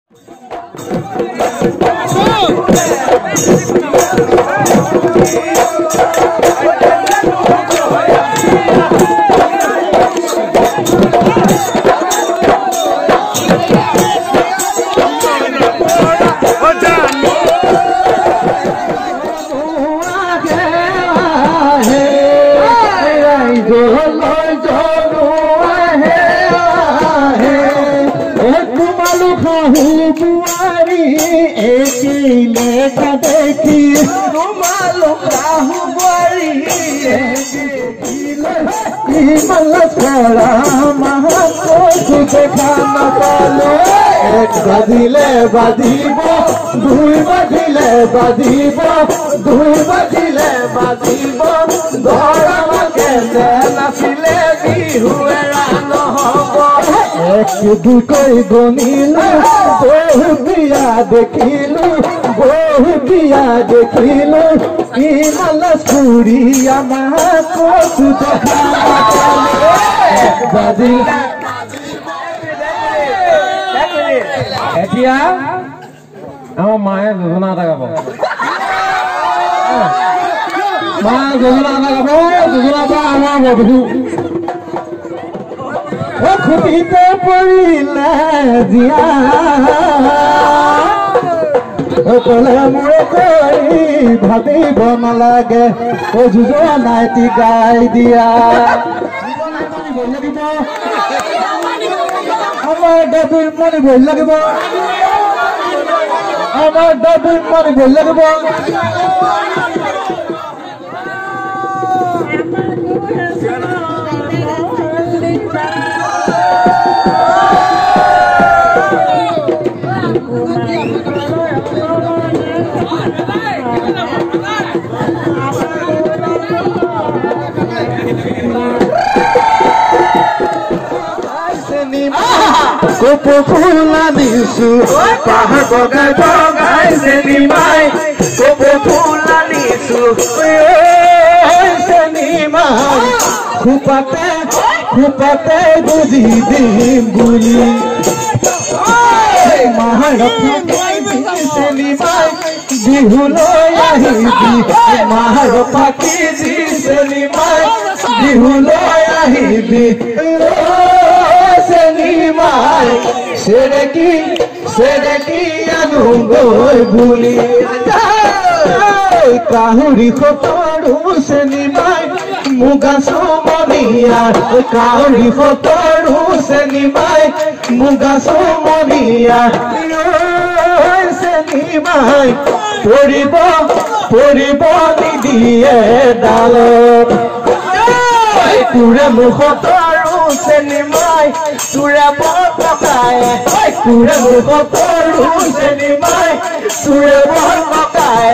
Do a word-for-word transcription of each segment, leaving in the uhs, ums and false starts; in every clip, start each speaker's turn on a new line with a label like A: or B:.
A: বাজিলে বাজিব দুই বাজিলে বাজিব দুই বাজিলে বাজিব ধৰমকে নাচিলে বিহু এৰা নহ'ব এক দুইকৈ গণিলো বহুতিয়া দেখিলো বহুতিয়া দেখিলো ইমান চুৰি আমাৰ কচু দেখা বাজিলে এতিয়া আমাৰ মায়ে যোজনা এটা গাব মায়ে যোজনা এটা গাব যোজনা পৰা আমাৰ বধু খুটিতে পৰিলে জীয়া কলে মোৰে কৰি ভাবিব নালাগে অ যোজনা এটি গাই দিয়া আমার দাদুর মনে ভয় লাগব আমার দাদুর মনে ভয় লাগব কোপো ফুলা দিছো পাহাড় বগাই বগাই চেনিমাই কোপো ফুলা দিছো চেনিমাই খুপাতে খুপাতে বুঝি দিম বুলি মাহাড় চেনিমাই বিহুলৈ আহিবি মাহাড় পাতি দি চেনিমাই বিহুলৈ আহিবি চেনিমাই সেরেকি সেরেকি আনু গৈ বুলি কাহুরি ফটৰু চেনিমাই মুগা চমনিয়া কাহুরি ফটৰু চেনিমাই মুগা চমনিয়া চেনিমাই পৰিব পৰিব নিদিয়ে ডালত তোৰে মুখতৰু চেনিমাই তোৰে পকায় তোৰে মুখতৰু চেনিমাই তোৰে পকায়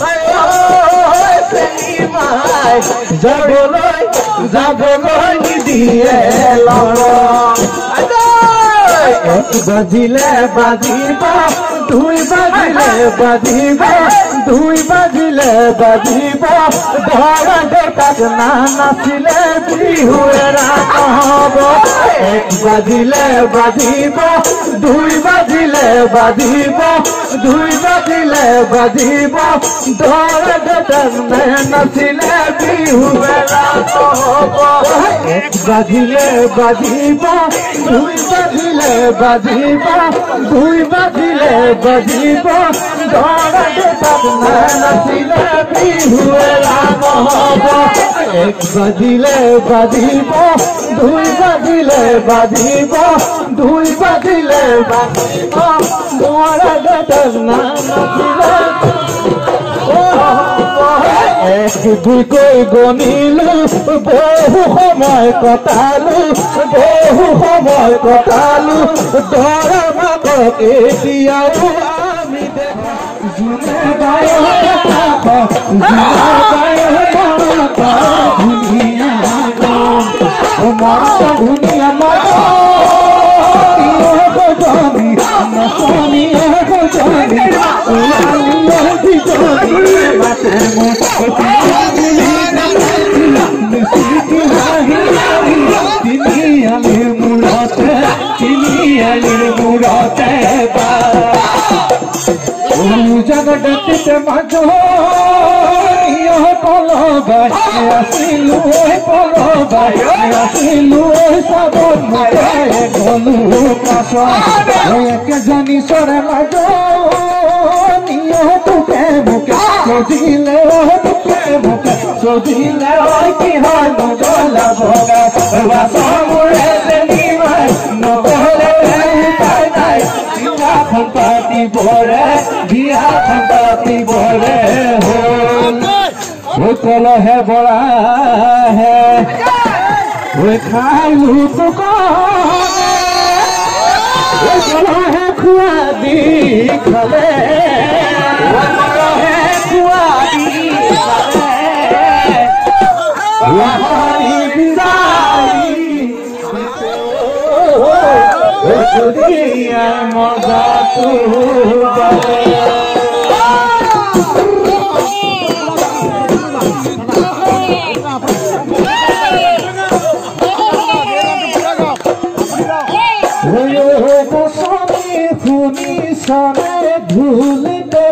A: চেনিমাই যাবলৈ যাবলৈ নিদিয়ে লগত এক বাজিলে বাজিব দুই বাজিলে বাজিব দুই বাজিলে বাজিব ধৰা দেউতাক না নাচিলে বিহু এৰা নহ'ব এক বাজিলে বাজিব দুই বাজিলে বাজিব দুই বাজিলে বাজিব ধৰা দেউতাক না নাচিলে বিহু এৰা নহ'ব এক বাজিলে বাজিব দুই বাজিলে বাজিব দুই বাজিলে বাজিব ধৰা দেউতাক না নাচিলে বিহু এৰা নহ'ব এক বাজিলে বাজিব দুই বাজিলে বাজিব দুই বাজিলে বাজিব ধৰা দেউতাক না নাচিলে এক দুইকৈ গণিলো বহু সময় কটালো বহু সময় কটালো ধৰা মাকক এতিয়াও আমি দেখা জুনে গায় জুনে গায় ধুনীয়া মনটা ধুনীয়া মানি নচনিয়ে গজনি তিনি আলি মূলতে তিনি পিয়ালির মুড়তে বা জগতে মাঝ পলবাই আসিলু পলবাই আসিলু সাবন গলু কাশ কে জানি সরে মাঝ নিয়ে বুকে বুকে সজিলে বুকে বুকে সজিলে কি হয় গলা ভোগা বাসমুরে নিমাই নবলে তাই নাই বিয়া খন্তাতি বরে বিয়া খন্তাতি বরে हो वो चलो है बड़ा है वो खालू वो चलो है खुआदी खले वो चलो है खुआदी खले वो हरी बिदाई वो दुनिया मजा तू बने सने भूल दे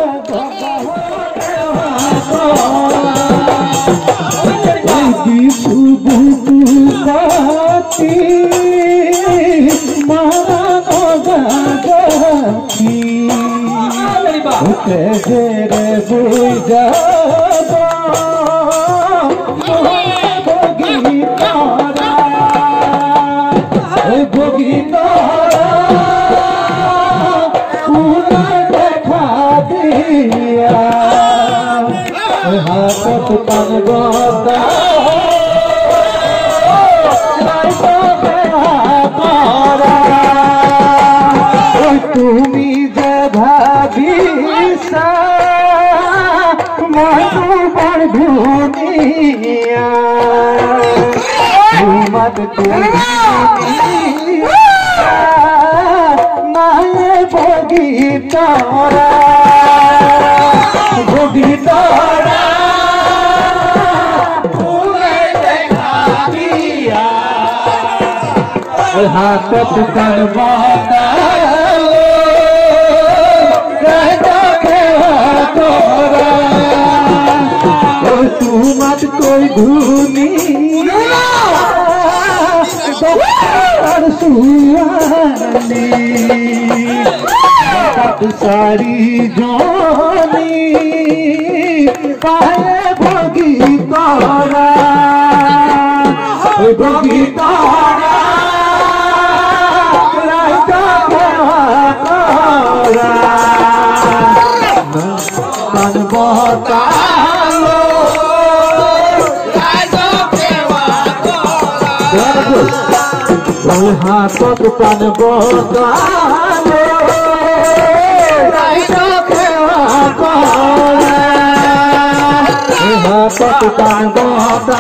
A: तेरे बुझा बोगी तारा बोगी तारा हाथ तन गोदा तुमी जे भाविसा मनु बंधुनिया मत नाये बोगी तारा बोगी तारा हाथ तन बाता तू मत कोई धूनी सारी जोनी पाए भोगी तारा भोगी तारा मन बता हाथ तन बोता हाथ तन बोता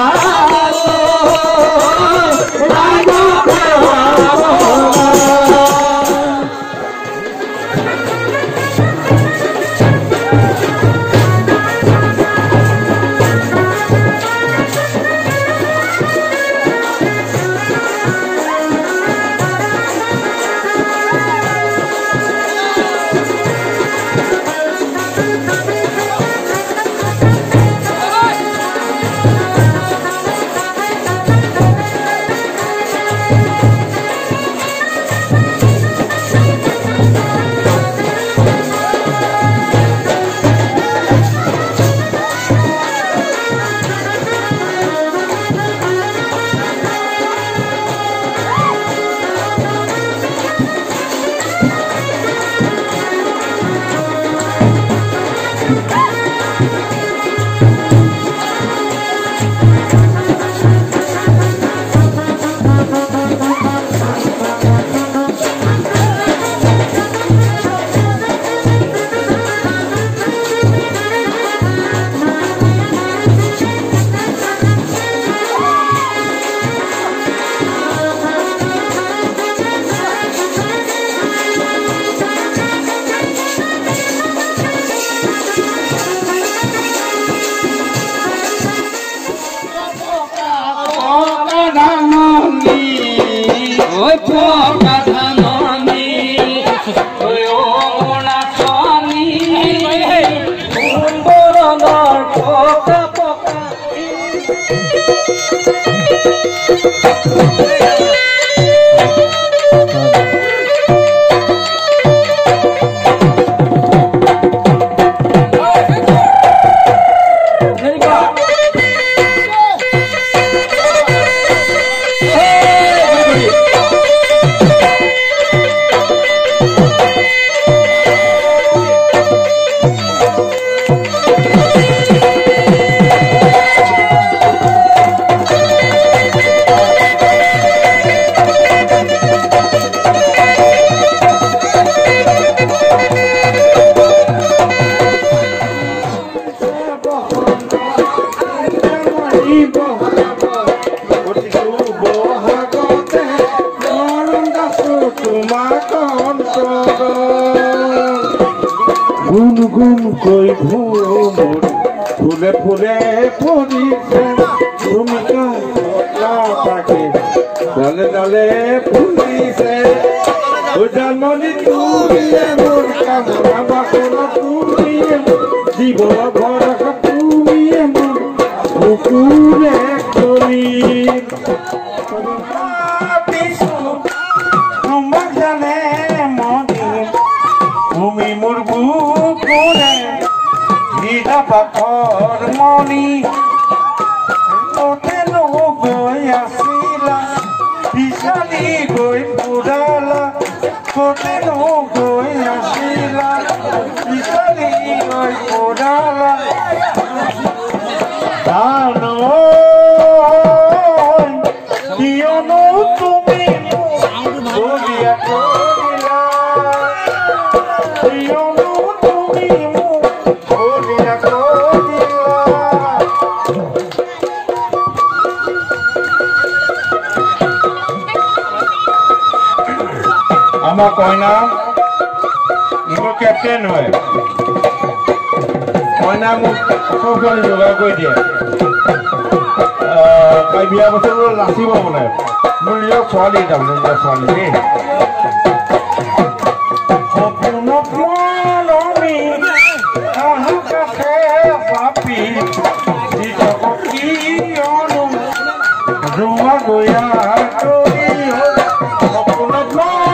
B: Oi, porca da noite. তোমাক গুণ গুণ কৈ ভ্ৰমৰ ফুলে ফুলে ফুৰিছে তুমি তাকে ডালে ডালে ফুলিছে জানমণি তুমিয়ে মোৰ কামনা বাসনা তুমিয়ে জীৱন ভৰসা তুমিয়ে মোৰ বুকুৰে কৰি তোমাক জানে মনি তুমি মোৰ বুকুৰে নীলা পাথৰ মণি ততেনো গৈ আছিলা বিচাৰি গৈ ফুৰালা ততেনো গৈ আছিলা বিচাৰি গৈ ফুৰালা জানো কিয়নো তুমি বলিয়া কৰিলা কিয়নো তুমি বলিয়া কৰিলা আমার কয়না মোৰ কেপ্টেইন হয় কয়না মোক সবখিনি যোগাৰ কৰি দিয়ে তাই বিয়া বছৰ নাচিব মানে মোৰ নিজৰ ছোৱালী তাৰমানে নিজৰ ছোৱালী দেই সপোনত মৰমি কাহা কাষে পাপি কিয়নো ৰুমা গয়া কৰি সপোনত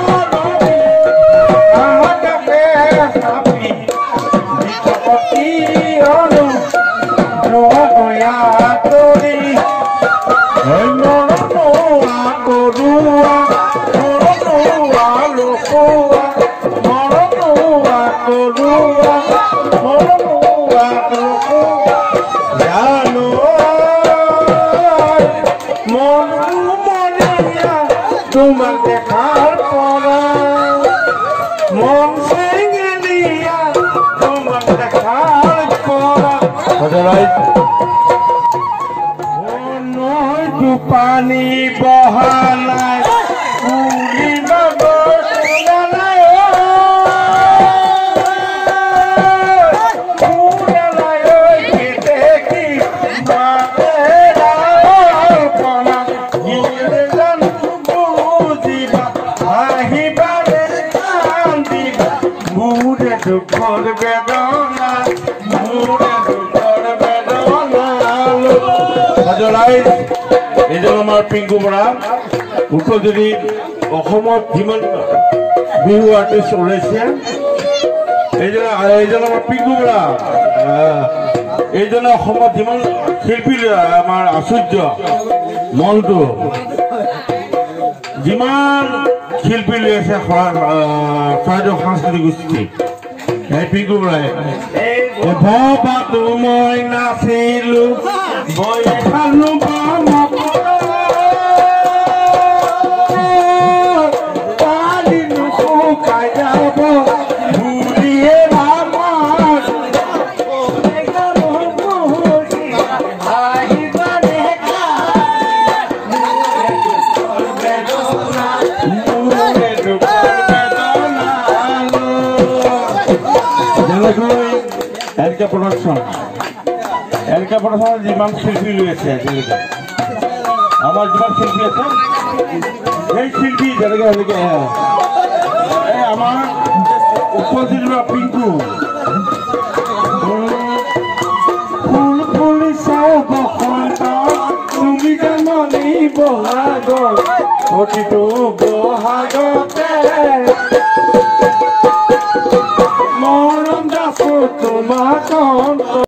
B: তোমার দেখার পরা মন সেঙ্গেলিয়া তোমার দেখার পরা নয়তো পানি বহালায় দুঃখর বেদনা মোরে দুঃখর বেদনা এইজন আমাৰ পিংকু বৰা উত্তৰ যদি অসমত যিমান বিহু আৰ্টিষ্ট ওলাইছে এইজন এইজন আমাৰ পিংকু বৰা এইজনে অসমত যিমান শিল্পী আমাৰ আশ্চৰ্য মনটো যিমান শিল্পী লৈ আছে চৰাইদেউ সাংস্কৃতিক গোষ্ঠী পিংকু বৰাই ভবাতো মই নাচিলো বৈ খালো পানীনো শুকাই যাব বুঢ়ীয়ে এলকে প্রোডাকশন এলকে প্রোডাকশন যিমান শিল্পী লৈ আছে আমাৰ যিমান শিল্পী আছে সেই শিল্পী যেনেকে এনেকে আমাৰ উপস্থিত পিংকু ফুল ফুলি চাও বসন্ত তুমি জাননি বহাগত প্ৰতিটো বহাগতে মৰম দাসো তোমাক